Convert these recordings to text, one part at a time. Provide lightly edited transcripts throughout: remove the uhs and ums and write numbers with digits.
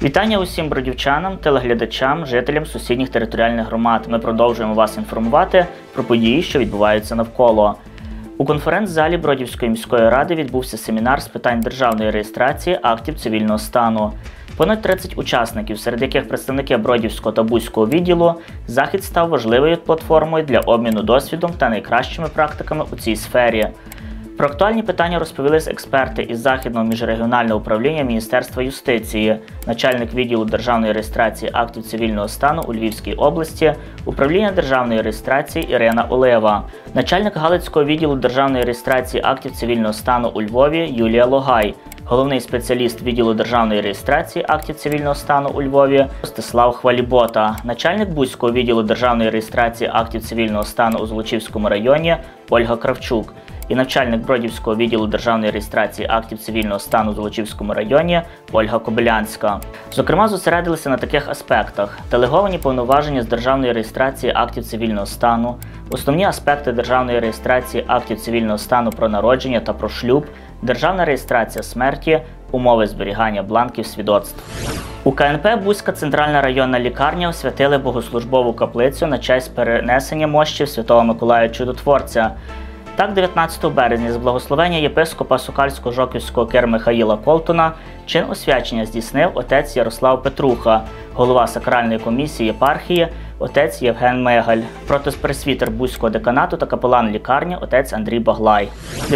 Вітання усім бродівчанам, телеглядачам, жителям сусідніх територіальних громад. Ми продовжуємо вас інформувати про події, що відбуваються навколо. У конференц-залі Бродівської міської ради відбувся семінар з питань державної реєстрації актів цивільного стану. Понад 30 учасників, серед яких представники Бродівського та Буського відділу, захід став важливою платформою для обміну досвідом та найкращими практиками у цій сфері. Про актуальні питання розповіли експерти із Західного міжрегіонального управління Міністерства юстиції, начальник відділу державної реєстрації актів цивільного стану у Львівській області, управління державної реєстрації Ірина Олева, начальник Галицького відділу державної реєстрації актів цивільного стану у Львові Юлія Логай, головний спеціаліст відділу державної реєстрації актів цивільного стану у Львові Ростислав Хвалібота, начальник Буського відділу державної реєстрації актів цивільного стану у Золочівському районі Ольга Кравчук і начальник Бродівського відділу державної реєстрації актів цивільного стану у Золочівському районі Ольга Кобилянська. Зокрема, зосередилися на таких аспектах: делеговані повноваження з державної реєстрації актів цивільного стану, основні аспекти державної реєстрації актів цивільного стану про народження та про шлюб, державна реєстрація смерті, умови зберігання бланків свідоцтв. У КНП Буська центральна районна лікарня освятили богослужбову каплицю на честь перенесення мощів Святого Миколая Чудотворця. Так, 19 березня з благословення єпископа Сокальсько-Жоківського Кир Михаїла Колтуна чин освячення здійснив отець Ярослав Петруха, голова сакральної комісії єпархії отець Євген Мигаль, протоспресвітер Буського деканату та капелан лікарні отець Андрій Баглай.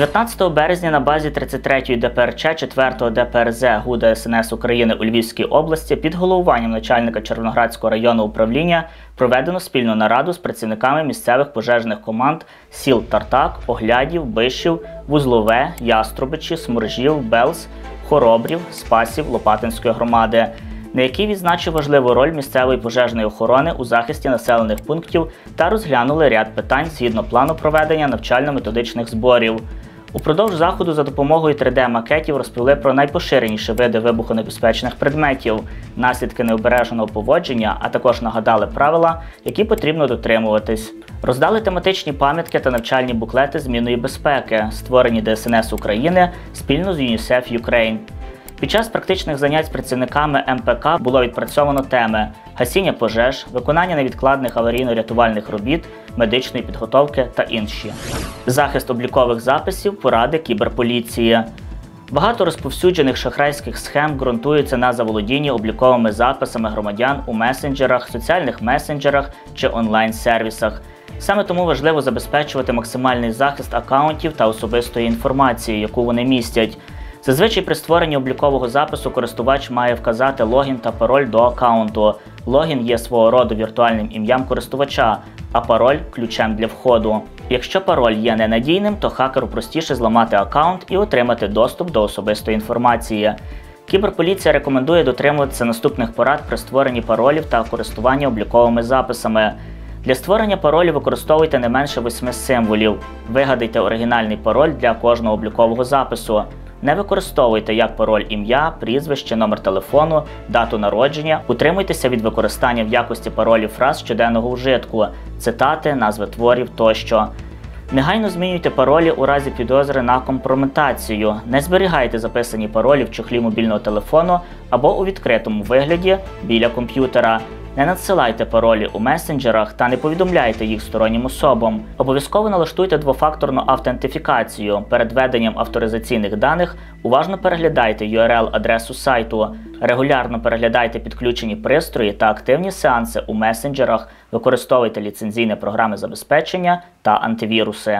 19 березня на базі 33-ї ДПРЧ 4-го ДПРЗ ГУ ДСНС України у Львівській області під головуванням начальника Червоноградського районного управління проведено спільну нараду з працівниками місцевих пожежних команд сіл Тартак, Оглядів, Бишів, Вузлове, Яструбичі, Сморжів, Белз, Хоробрів, Спасів Лопатинської громади, на якій відзначив важливу роль місцевої пожежної охорони у захисті населених пунктів та розглянули ряд питань згідно плану проведення навчально-методичних зборів. Упродовж заходу за допомогою 3D-макетів розповіли про найпоширеніші види вибухонебезпечних предметів, наслідки необережного поводження, а також нагадали правила, які потрібно дотримуватись. Роздали тематичні пам'ятки та навчальні буклети змінної безпеки, створені ДСНС України спільно з UNICEF Ukraine. Під час практичних занять з працівниками МПК було відпрацьовано теми гасіння пожеж, виконання невідкладних аварійно-рятувальних робіт, медичної підготовки та інші. Захист облікових записів, поради кіберполіції. Багато розповсюджених шахрайських схем ґрунтуються на заволодінні обліковими записами громадян у месенджерах, соціальних месенджерах чи онлайн-сервісах. Саме тому важливо забезпечувати максимальний захист акаунтів та особистої інформації, яку вони містять. Зазвичай при створенні облікового запису користувач має вказати логін та пароль до акаунту. Логін є свого роду віртуальним ім'ям користувача, а пароль – ключем для входу. Якщо пароль є ненадійним, то хакеру простіше зламати акаунт і отримати доступ до особистої інформації. Кіберполіція рекомендує дотримуватися наступних порад при створенні паролів та користуванні обліковими записами. Для створення паролю використовуйте не менше 8 символів. Вигадайте оригінальний пароль для кожного облікового запису. Не використовуйте як пароль ім'я, прізвище, номер телефону, дату народження. Утримуйтеся від використання в якості паролів фраз щоденного вжитку, цитати, назви творів тощо. Негайно змінюйте паролі у разі підозри на компрометацію. Не зберігайте записані паролі в чохлі мобільного телефону або у відкритому вигляді біля комп'ютера. Не надсилайте паролі у месенджерах та не повідомляйте їх стороннім особам. Обов'язково налаштуйте двофакторну автентифікацію. Перед введенням авторизаційних даних уважно переглядайте URL-адресу сайту. Регулярно переглядайте підключені пристрої та активні сеанси у месенджерах. Використовуйте ліцензійні програми забезпечення та антивіруси.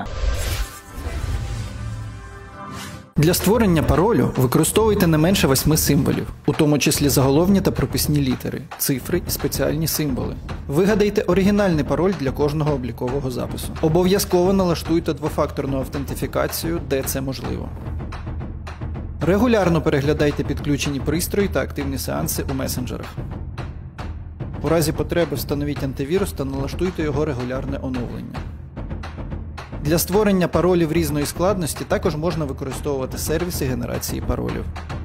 Для створення паролю використовуйте не менше 8 символів, у тому числі заголовні та прописні літери, цифри і спеціальні символи. Вигадайте оригінальний пароль для кожного облікового запису. Обов'язково налаштуйте двофакторну автентифікацію, де це можливо. Регулярно переглядайте підключені пристрої та активні сеанси у месенджерах. У разі потреби встановіть антивірус та налаштуйте його регулярне оновлення. Для створення паролів різної складності також можна використовувати сервіси генерації паролів.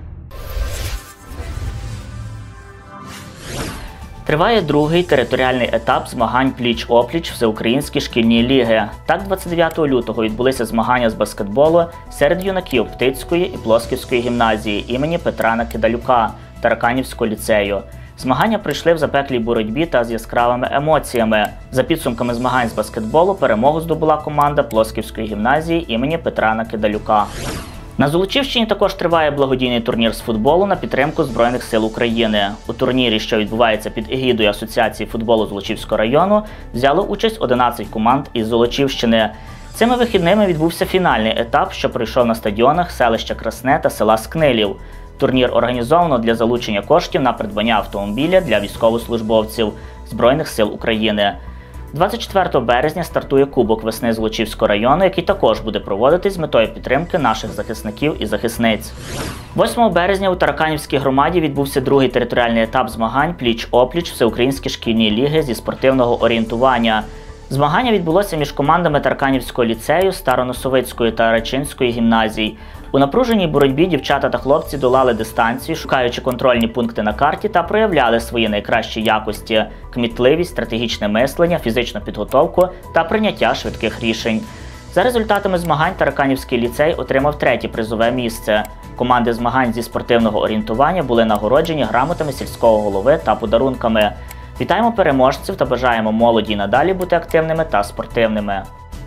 Триває другий територіальний етап змагань пліч-опліч Всеукраїнські шкільні ліги. Так, 29 лютого відбулися змагання з баскетболу серед юнаків Птицької і Плосківської гімназії імені Петра Накидалюка, Тараканівського ліцею. Змагання пройшли в запеклій боротьбі та з яскравими емоціями. За підсумками змагань з баскетболу перемогу здобула команда Плосківської гімназії імені Петра Накидалюка. На Золочівщині також триває благодійний турнір з футболу на підтримку Збройних сил України. У турнірі, що відбувається під егідою Асоціації футболу Золочівського району, взяло участь 11 команд із Золочівщини. Цими вихідними відбувся фінальний етап, що пройшов на стадіонах селища Красне та села Скнилів. Турнір організовано для залучення коштів на придбання автомобіля для військовослужбовців Збройних сил України. 24 березня стартує Кубок весни Золочівського району, який також буде проводитись з метою підтримки наших захисників і захисниць. 8 березня у Тараканівській громаді відбувся другий територіальний етап змагань «Пліч-опліч» Всеукраїнської шкільні ліги зі спортивного орієнтування. Змагання відбулося між командами Тараканівського ліцею, Староносовицької та Рачинської гімназій. У напруженій боротьбі дівчата та хлопці долали дистанцію, шукаючи контрольні пункти на карті та проявляли свої найкращі якості – кмітливість, стратегічне мислення, фізичну підготовку та прийняття швидких рішень. За результатами змагань Тараканівський ліцей отримав 3-те призове місце. Команди змагань зі спортивного орієнтування були нагороджені грамотами сільського голови та подарунками. Вітаємо переможців та бажаємо молоді надалі бути активними та спортивними.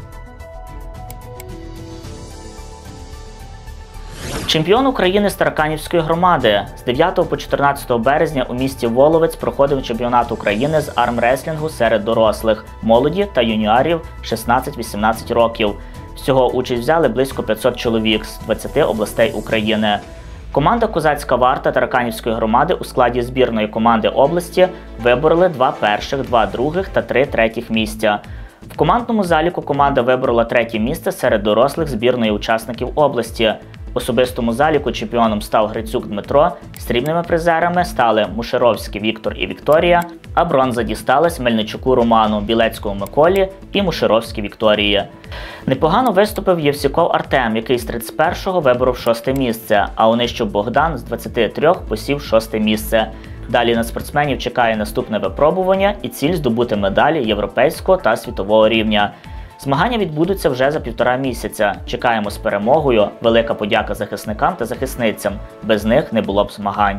Чемпіон України з Тараканівської громади. З 9 по 14 березня у місті Воловець проходив чемпіонат України з армреслінгу серед дорослих, молоді та юніорів 16-18 років. Всього участь взяли близько 500 чоловік з 20 областей України. Команда «Козацька варта» Тараканівської громади у складі збірної команди області вибороли 2 перших, 2 других та 3 третіх місця. В командному заліку команда виборола 3-те місце серед дорослих збірної учасників області. В особистому заліку чемпіоном став Грицюк Дмитро, срібними призерами стали Мушеровський Віктор і Вікторія, а бронза дісталась Мельничуку Роману, Білецькому Миколі і Мушеровській Вікторії. Непогано виступив Євсіков Артем, який з 31-го виборов 6-те місце, а Онищук Богдан з 23 посів 6-те місце. Далі на спортсменів чекає наступне випробування і ціль здобути медалі європейського та світового рівня. Змагання відбудуться вже за 1,5 місяця. Чекаємо з перемогою. Велика подяка захисникам та захисницям. Без них не було б змагань.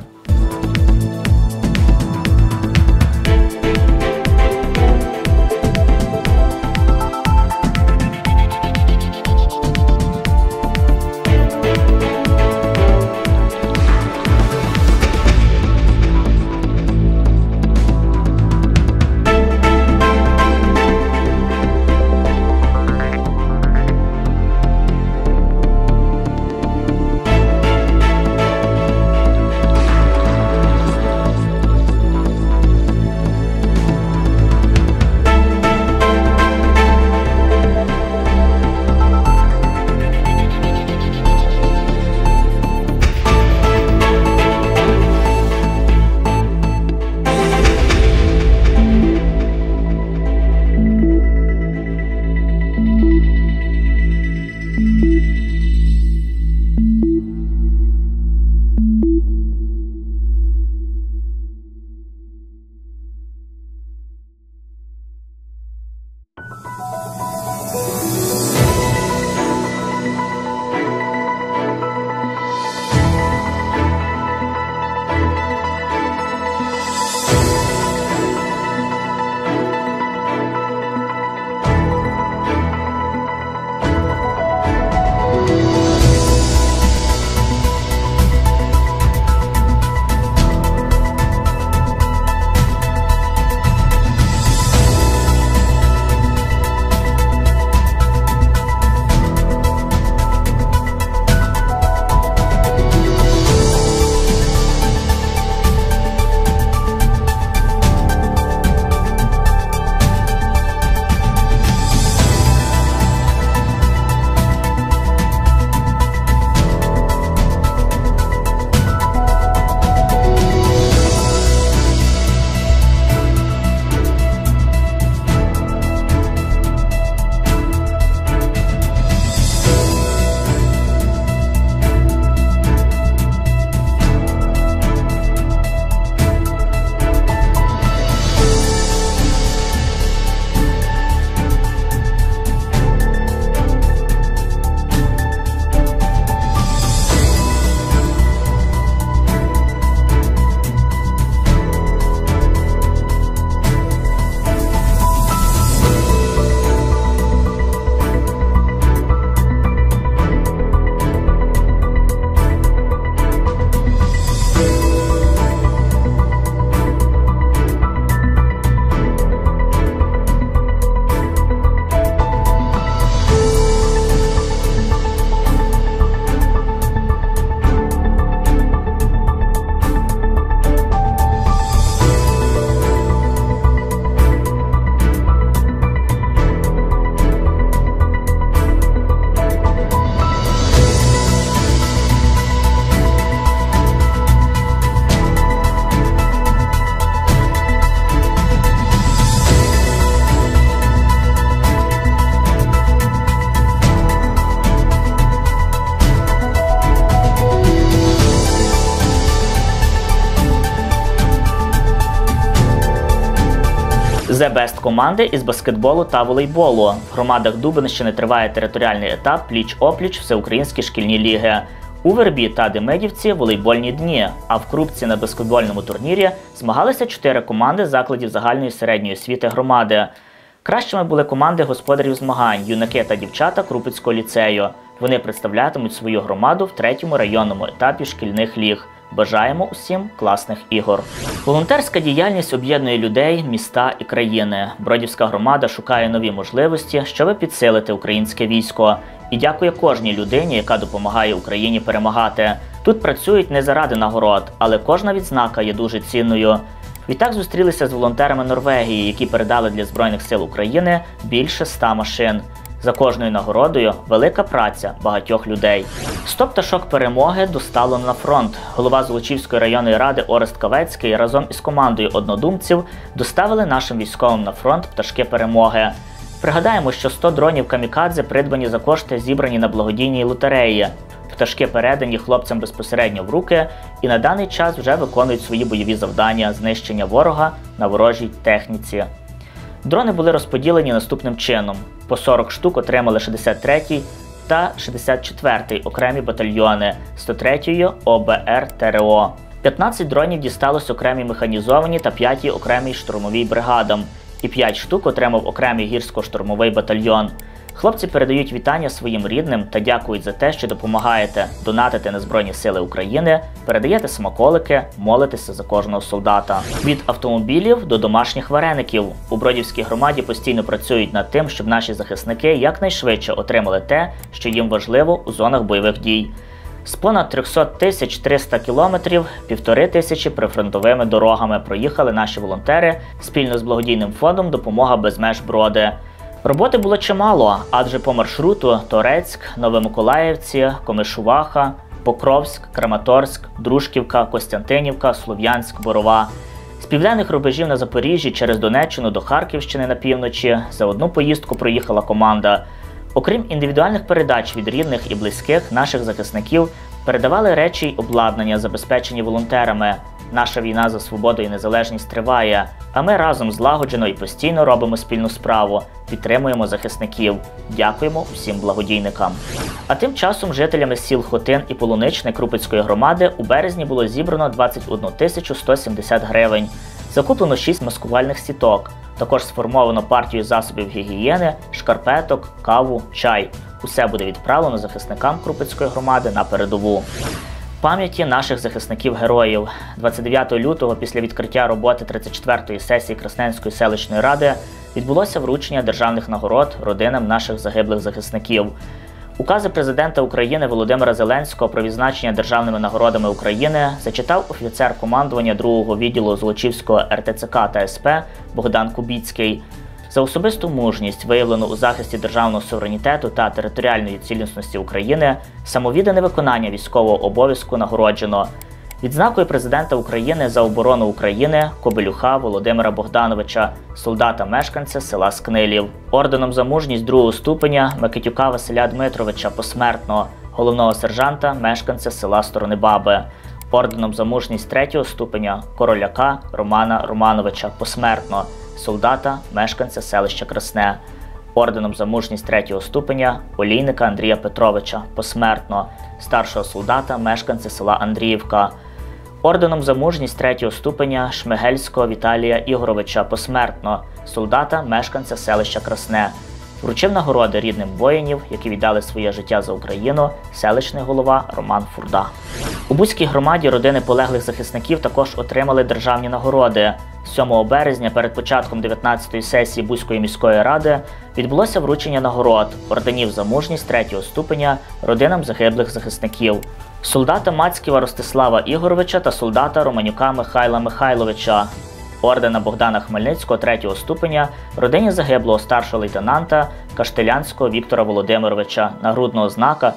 The Best команди із баскетболу та волейболу. В громадах Дубенщини триває територіальний етап пліч-опліч всеукраїнські шкільні ліги. У Вербі та Демидівці – волейбольні дні, а в Крупці на баскетбольному турнірі змагалися 4 команди закладів загальної середньої освіти громади. Кращими були команди господарів змагань – юнаки та дівчата Крупицького ліцею. Вони представлятимуть свою громаду в 3-му районному етапі шкільних ліг. Бажаємо усім класних ігор. Волонтерська діяльність об'єднує людей, міста і країни. Бродівська громада шукає нові можливості, щоб підсилити українське військо. І дякує кожній людині, яка допомагає Україні перемагати. Тут працюють не заради нагород, але кожна відзнака є дуже цінною. Відтак зустрілися з волонтерами Норвегії, які передали для Збройних сил України більше 100 машин. За кожною нагородою велика праця багатьох людей. 100 пташок перемоги доставлено на фронт. Голова Золочівської районної ради Орест Кавецький разом із командою однодумців доставили нашим військовим на фронт пташки перемоги. Пригадаємо, що 100 дронів камікадзе придбані за кошти, зібрані на благодійній лотереї. Пташки передані хлопцям безпосередньо в руки і на даний час вже виконують свої бойові завдання знищення ворога на ворожій техніці. Дрони були розподілені наступним чином. По 40 штук отримали 63-й та 64-й окремі батальйони 103-ї ОБР ТРО. 15 дронів дісталось окремій механізованій та 5-й окремій штурмовій бригадам. І 5 штук отримав окремий гірсько-штурмовий батальйон. Хлопці передають вітання своїм рідним та дякують за те, що допомагаєте, донатите на Збройні Сили України, передаєте смаколики, молитеся за кожного солдата. Від автомобілів до домашніх вареників. У Бродівській громаді постійно працюють над тим, щоб наші захисники якнайшвидше отримали те, що їм важливо у зонах бойових дій. З понад 300 300 кілометрів, 1500 прифронтовими дорогами проїхали наші волонтери спільно з благодійним фондом «Допомога без меж Броди». Роботи було чимало, адже по маршруту Торецьк, Новомиколаївці, Комишуваха, Покровськ, Краматорськ, Дружківка, Костянтинівка, Слов'янськ, Борова. З південних рубежів на Запоріжжі через Донеччину до Харківщини на півночі за одну поїздку проїхала команда. Окрім індивідуальних передач від рідних і близьких, наших захисників передавали речі й обладнання, забезпечені волонтерами. Наша війна за свободу і незалежність триває, а ми разом злагоджено і постійно робимо спільну справу, підтримуємо захисників. Дякуємо усім благодійникам. А тим часом жителями сіл Хотин і Полуничне Крупицької громади у березні було зібрано 21 170 гривень. Закуплено 6 маскувальних сіток. Також сформовано партію засобів гігієни, шкарпеток, каву, чай. Усе буде відправлено захисникам Крупицької громади на передову. Пам'яті наших захисників-героїв. 29 лютого після відкриття роботи 34-ї сесії Красненської селищної ради відбулося вручення державних нагород родинам наших загиблих захисників. Укази президента України Володимира Зеленського про відзначення державними нагородами України зачитав офіцер командування 2-го відділу Золочівського РТЦК та СП Богдан Кубіцький. За особисту мужність, виявлену у захисті державного суверенітету та територіальної цілісності України, самовіддане виконання військового обов'язку нагороджено відзнакою президента України за оборону України Кобелюха Володимира Богдановича, солдата-мешканця села Скнилів, орденом за мужність 2-го ступеня Микитюка Василя Дмитровича посмертно, головного сержанта, мешканця села Сторонибаби, орденом за мужність 3-го ступеня Короляка Романа Романовича посмертно, солдата, мешканця селища Красне, орденом за мужність 3-го ступеня Олійника Андрія Петровича посмертно, старшого солдата, мешканця села Андріївка, орденом за мужність 3-го ступеня Шмигельського Віталія Ігоровича посмертно, солдата, мешканця селища Красне. Вручив нагороди рідним воїнів, які віддали своє життя за Україну, селищний голова Роман Фурда. У Буській громаді родини полеглих захисників також отримали державні нагороди. 7 березня перед початком 19-ї сесії Буської міської ради відбулося вручення нагород, орденів за мужність 3-го ступеня родинам загиблих захисників. Солдата Мацьківа Ростислава Ігоровича та солдата Романюка Михайла Михайловича. Ордена Богдана Хмельницького 3-го ступеня родині загиблого старшого лейтенанта Каштелянського Віктора Володимировича, нагрудного знака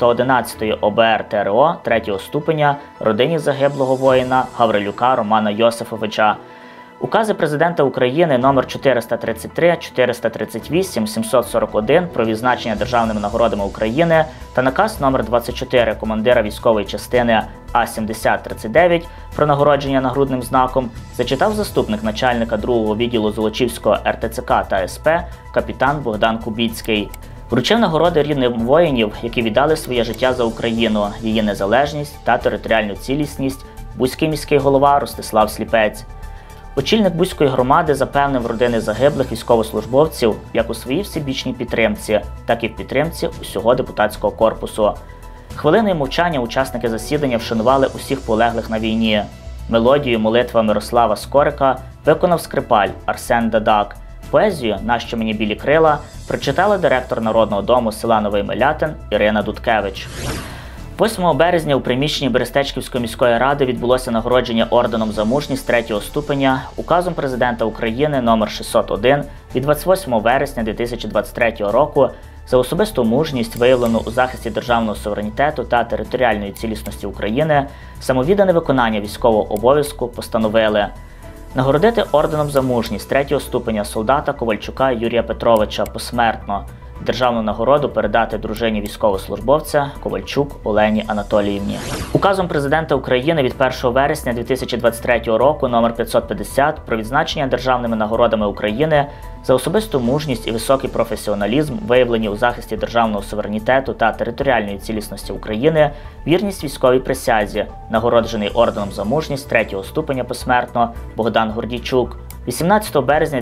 111-ї ОБР ТРО 3-го ступеня родині загиблого воїна Гаврилюка Романа Йосифовича. Укази Президента України номер 433, 438, 741 про відзначення державними нагородами України та наказ номер 24 командира військової частини А-7039 про нагородження нагрудним знаком зачитав заступник начальника 2-го відділу Золочівського РТЦК та СП капітан Богдан Кубіцький. Вручив нагороди рідним воїнів, які віддали своє життя за Україну, її незалежність та територіальну цілісність, буський міський голова Ростислав Сліпець. Очільник Буської громади запевнив родини загиблих військовослужбовців як у своїй всебічній підтримці, так і в підтримці усього депутатського корпусу. Хвилиною мовчання учасники засідання вшанували усіх полеглих на війні. Мелодію молитва Мирослава Скорика виконав скрипаль Арсен Дадак. Поезію «Нащо мені білі крила» прочитала директор Народного дому села Новий Милятин Ірина Дудкевич. 8 березня у приміщенні Берестечківської міської ради відбулося нагородження орденом за мужність 3-го ступеня указом Президента України номер 601 від 28 вересня 2023 року за особисту мужність, виявлену у захисті державного суверенітету та територіальної цілісності України, самовіддане виконання військового обов'язку постановили нагородити орденом за мужність 3-го ступеня солдата Ковальчука Юрія Петровича посмертно, державну нагороду передати дружині військовослужбовця Ковальчук Олені Анатоліївні. Указом Президента України від 1 вересня 2023 року номер 550 про відзначення державними нагородами України за особисту мужність і високий професіоналізм, виявлені у захисті державного суверенітету та територіальної цілісності України, вірність військовій присязі, нагороджений орденом за мужність 3-го ступеня посмертно Богдан Гордійчук. 18 березня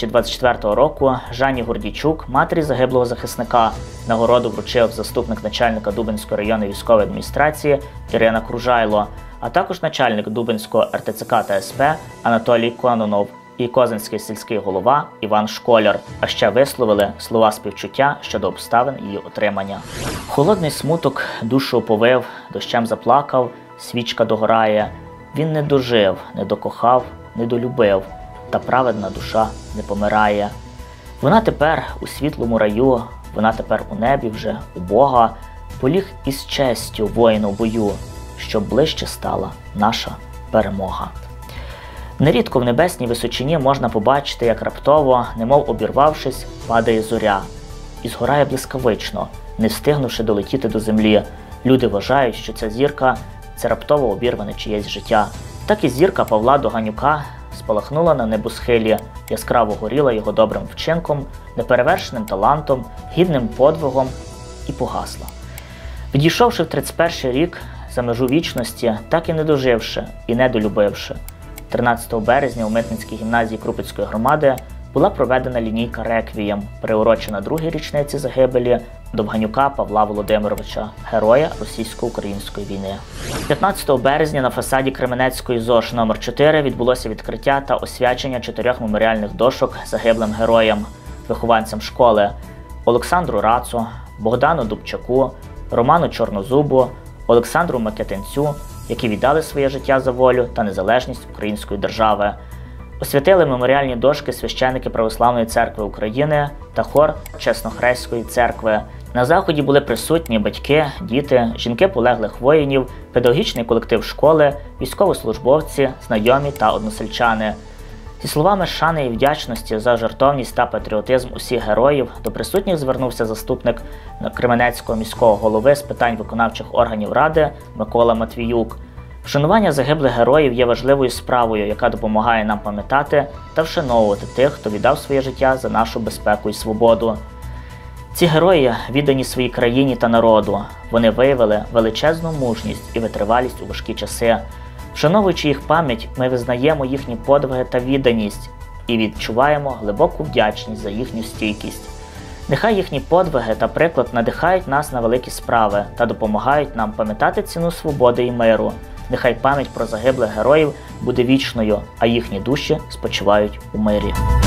2024 року Жанні Гордійчук, матері загиблого захисника, нагороду вручив заступник начальника Дубенської районної військової адміністрації Ірина Кружайло, а також начальник Дубенського РТЦК та СП Анатолій Кононов і Козинський сільський голова Іван Школяр, а ще висловили слова співчуття щодо обставин її отримання. Холодний смуток душу оповив, дощем заплакав, свічка догорає. Він не дожив, не докохав, не долюбив, та праведна душа не помирає. Вона тепер у світлому раю, вона тепер у небі вже, у Бога, поліг із честю воїну в бою, щоб ближче стала наша перемога. Нерідко в небесній височині можна побачити, як раптово, немов обірвавшись, падає зоря. І згорає блискавично, не встигнувши долетіти до землі. Люди вважають, що ця зірка – це раптово обірване чиєсь життя. Так і зірка Павла Доганюка спалахнула на небосхилі, яскраво горіла його добрим вчинком, неперевершеним талантом, гідним подвигом і погасла. Відійшовши в 31-й рік за межу вічності, так і не доживши і не долюбивши, 13 березня у Митницькій гімназії Крупицької громади була проведена лінійка «Реквієм», приурочена 2-й річниці загибелі Довганюка Павла Володимировича, героя російсько-української війни. 15 березня на фасаді Кременецької ЗОШ номер 4 відбулося відкриття та освячення 4 меморіальних дошок загиблим героям, вихованцям школи Олександру Рацу, Богдану Дубчаку, Роману Чорнозубу, Олександру Микитинцю, які віддали своє життя за волю та незалежність української держави. Освятили меморіальні дошки священники Православної церкви України та хор Чеснохрестської церкви. На заході були присутні батьки, діти, жінки полеглих воїнів, педагогічний колектив школи, військовослужбовці, знайомі та односельчани. Зі словами шани і вдячності за жертовність та патріотизм усіх героїв до присутніх звернувся заступник Кременецького міського голови з питань виконавчих органів ради Микола Матвіюк. Вшанування загиблих героїв є важливою справою, яка допомагає нам пам'ятати та вшановувати тих, хто віддав своє життя за нашу безпеку і свободу. Ці герої віддані своїй країні та народу. Вони виявили величезну мужність і витривалість у важкі часи. Вшановуючи їх пам'ять, ми визнаємо їхні подвиги та відданість і відчуваємо глибоку вдячність за їхню стійкість. Нехай їхні подвиги та приклад надихають нас на великі справи та допомагають нам пам'ятати ціну свободи і миру. Нехай пам'ять про загиблих героїв буде вічною, а їхні душі спочивають у мирі.